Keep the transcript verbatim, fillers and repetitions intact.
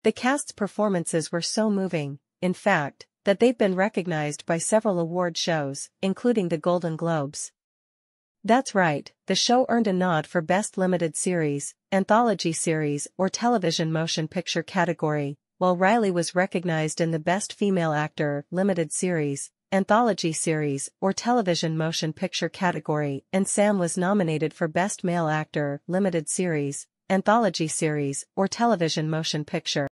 The cast's performances were so moving, in fact, that they've been recognized by several award shows, including the Golden Globes. That's right, the show earned a nod for Best Limited Series, Anthology Series or Television Motion Picture category, while Riley was recognized in the Best Female Actor, Limited Series, Anthology Series or Television Motion Picture category, and Sam was nominated for Best Male Actor, Limited Series, Anthology Series or Television Motion Picture.